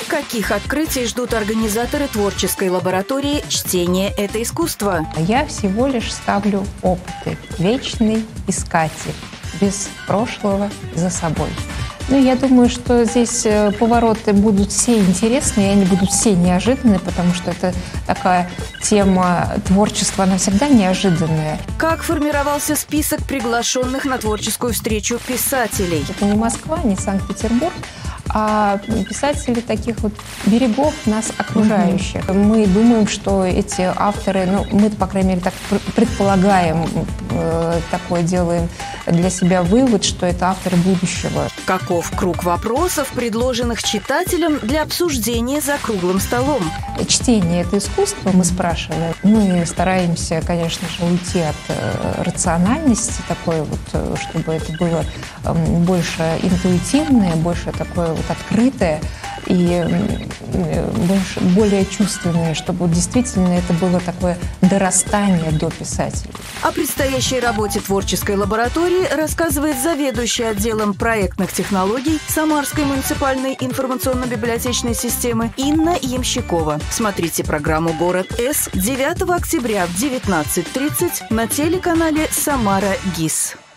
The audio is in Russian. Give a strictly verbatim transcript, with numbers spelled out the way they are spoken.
Каких открытий ждут организаторы творческой лаборатории «Чтение – это искусство»? Я всего лишь ставлю опыты. Вечный искатель, без прошлого за собой. Ну, я думаю, что здесь повороты будут все интересные, и они будут все неожиданные, потому что это такая тема творчества, она всегда неожиданная. Как формировался список приглашенных на творческую встречу писателей? Это не Москва, не Санкт-Петербург, а писатели таких вот берегов нас окружающих. Mm-hmm. Мы думаем, что эти авторы, ну, мы, по крайней мере, так предполагаем, э, такое делаем для себя вывод, что это авторы будущего. Каков круг вопросов, предложенных читателям для обсуждения за круглым столом? Чтение – это искусство, мы спрашиваем. Мы стараемся, конечно же, уйти от э, рациональности такой вот, чтобы это было э, больше интуитивное, больше такое вот открытое и больше, более чувственное, чтобы вот действительно это было такое дорастание до писателей. О предстоящей работе творческой лаборатории рассказывает заведующая отделом проектных технологий Самарской муниципальной информационно-библиотечной системы Инна Ямщикова. Смотрите программу «Город С» девятого октября в девятнадцать тридцать на телеканале «Самара ГИС».